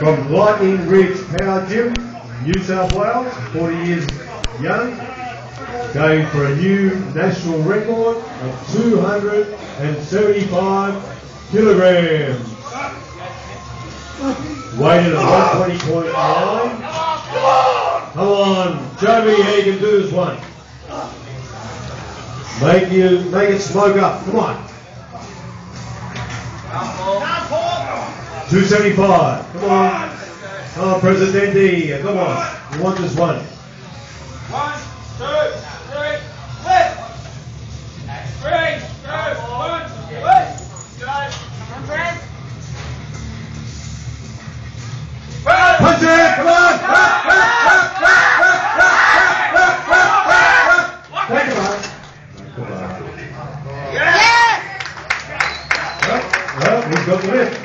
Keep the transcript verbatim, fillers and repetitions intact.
from Lightning Ridge Power Gym, New South Wales, forty years young, going for a new national record of two hundred seventy-five kilograms. Weighted at one twenty point nine. Come on, show me how you can do this one. Make you make it smoke up. Come on. two seventy-five. Come on. Come on, Presidente. Come on. You want this one. One, two, three, lift. Three, two, one, lift. Go. Come on, Punch it! Come on! Take it on. Yes! Well, well, we've got the lift.